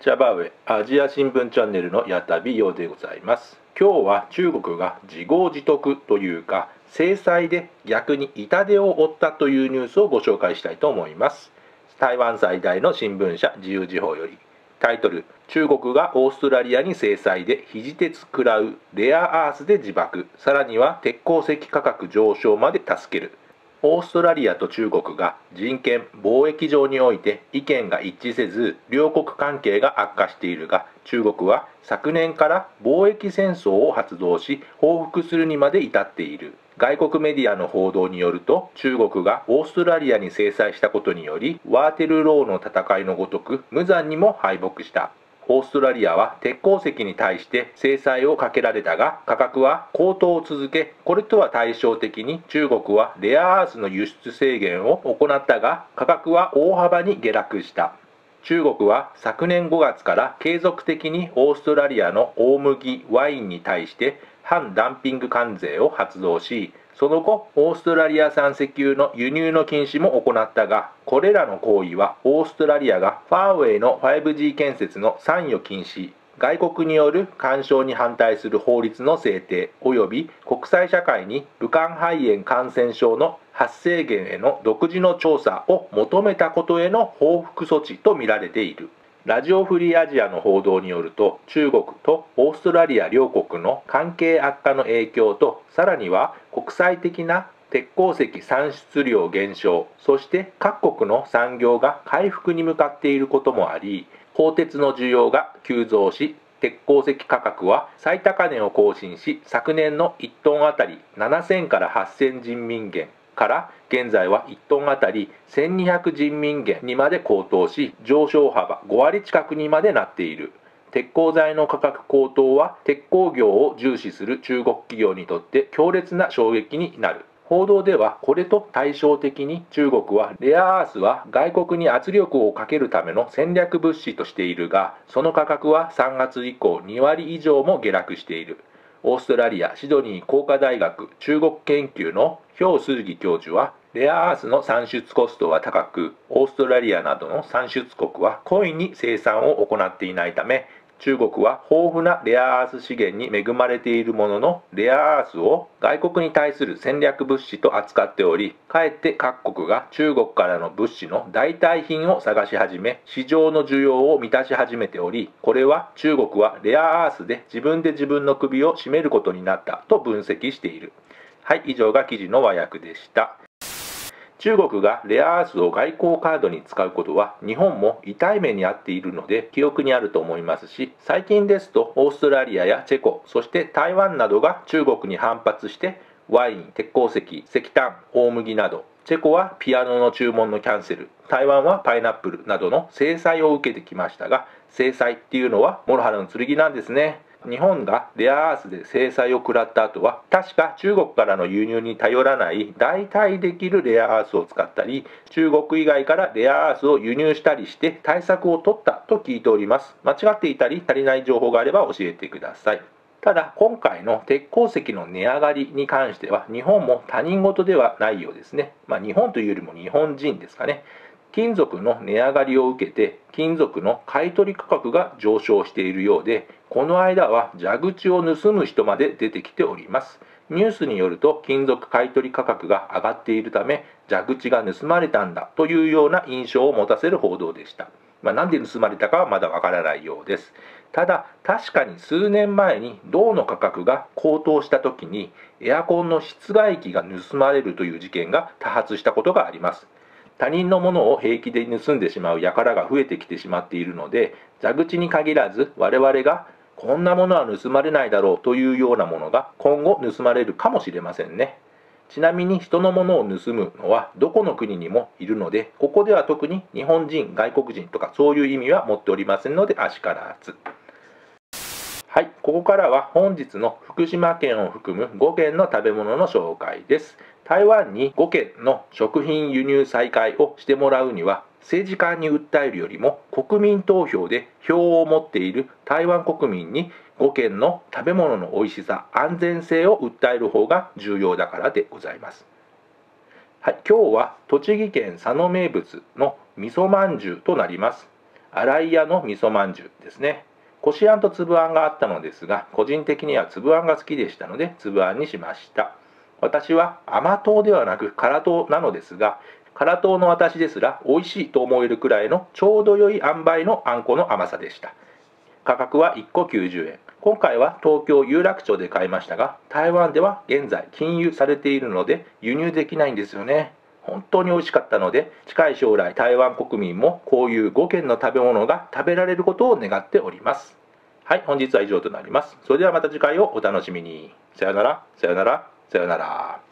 シャバウェアジア新聞チャンネルの矢田美陽でございます。今日は中国が自業自得というか制裁で逆に痛手を負ったというニュースをご紹介したいと思います。台湾最大の新聞社自由時報よりタイトル、中国がオーストラリアに制裁で肘鉄食らう、レアアースで自爆、さらには鉄鉱石価格上昇まで助ける。オーストラリアと中国が人権・貿易上において意見が一致せず、両国関係が悪化しているが、中国は昨年から貿易戦争を発動し、報復するにまで至っている。外国メディアの報道によると、中国がオーストラリアに制裁したことにより、ワーテルローの戦いのごとく無残にも敗北した。オーストラリアは鉄鉱石に対して制裁をかけられたが、価格は高騰を続け、これとは対照的に中国はレアアースの輸出制限を行ったが、価格は大幅に下落した。中国は昨年5月から継続的にオーストラリアの大麦、ワインに対して反ダンピング関税を発動し、その後、オーストラリア産石油の輸入の禁止も行ったが、これらの行為はオーストラリアがファーウェイの 5G 建設の参与禁止、外国による干渉に反対する法律の制定及び国際社会に武漢肺炎感染症の発生源への独自の調査を求めたことへの報復措置とみられている。ラジオフリーアジアの報道によると、中国とオーストラリア両国の関係悪化の影響と、さらには国際的な鉄鉱石産出量減少、そして各国の産業が回復に向かっていることもあり、鋼鉄の需要が急増し、鉄鉱石価格は最高値を更新し、昨年の1トンあたり7000から8000人民元から現在は1トンあたり1200人民元にまで高騰し、上昇幅5割近くにまでなっている。鉄鋼材の価格高騰は鉄鋼業を重視する中国企業にとって強烈な衝撃になる。報道ではこれと対照的に中国はレアアースは外国に圧力をかけるための戦略物資としているが、その価格は3月以降2割以上も下落している。オーストラリア・シドニー工科大学中国研究の氷水義教授は、レアアースの産出コストは高く、オーストラリアなどの産出国は故意に生産を行っていないため、中国は豊富なレアアース資源に恵まれているものの、レアアースを外国に対する戦略物資と扱っており、かえって各国が中国からの物資の代替品を探し始め、市場の需要を満たし始めており、これは中国はレアアースで自分で自分の首を絞めることになったと分析している。はい、以上が記事の和訳でした。中国がレアアースを外交カードに使うことは日本も痛い目に遭っているので記憶にあると思いますし、最近ですとオーストラリアやチェコ、そして台湾などが中国に反発してワイン、鉄鉱石、石炭、大麦など、チェコはピアノの注文のキャンセル、台湾はパイナップルなどの制裁を受けてきましたが、制裁っていうのは諸刃の剣なんですね。日本がレアアースで制裁を食らった後は、確か中国からの輸入に頼らない代替できるレアアースを使ったり、中国以外からレアアースを輸入したりして対策を取ったと聞いております。間違っていたり足りない情報があれば教えてください。ただ今回の鉄鉱石の値上がりに関しては日本も他人事ではないようですね。日本というよりも日本人ですかね。金属の値上がりを受けて金属の買取価格が上昇しているようで、この間は蛇口を盗む人まで出てきております。ニュースによると金属買取価格が上がっているため蛇口が盗まれたんだというような印象を持たせる報道でした。なんで盗まれたかはまだわからないようです。ただ確かに数年前に銅の価格が高騰した時にエアコンの室外機が盗まれるという事件が多発したことがあります。他人のものを平気で盗んでしまう輩が増えてきてしまっているので、蛇口に限らず我々がこんなものは盗まれないだろうというようなものが今後盗まれるかもしれませんね。ちなみに人のものを盗むのはどこの国にもいるので、ここでは特に日本人、外国人とかそういう意味は持っておりませんのであしからず。はい、ここからは本日の福島県を含む5県の食べ物の紹介です。台湾に5県の食品輸入再開をしてもらうには、政治家に訴えるよりも国民投票で票を持っている台湾国民に5県の食べ物の美味しさ、安全性を訴える方が重要だからでございます。はい、今日は栃木県佐野名物の味噌まんじゅうとなります。 新井屋の味噌まんじゅうですね。こしあんと粒あんがあったのですが、個人的には粒あんが好きでしたので粒あんにしました。私は甘党ではなく辛党なのですが、辛党の私ですら美味しいと思えるくらいのちょうど良い塩梅のあんこの甘さでした。価格は1個90円。今回は東京有楽町で買いましたが、台湾では現在禁輸されているので輸入できないんですよね。本当に美味しかったので、近い将来台湾国民もこういう5県の食べ物が食べられることを願っております。はい、本日は以上となります。それではまた次回をお楽しみに。さよなら、さよなら、さよなら。